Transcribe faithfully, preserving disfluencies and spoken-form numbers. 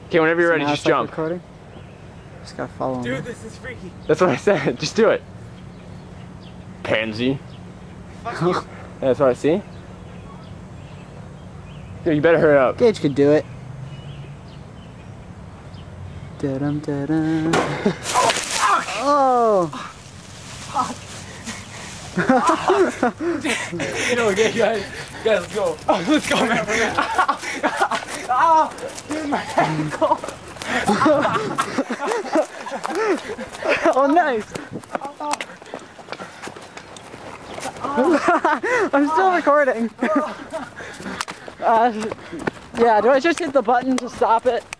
Okay, whenever you're ready, Now just it's like jump. Recording. Just gotta follow Dude, me. this is freaky. That's what I said. Just do it. Pansy. Fuck you. Yeah, that's what I see. Dude, you better hurry up. Gage could do it. Da-dum, da-dum. Oh! You know, okay, guys. Guys, let's go. Oh, let's go, man. Ah, dude, my ankle. Oh, nice! I'm still recording. Uh, yeah, do I just hit the button to stop it?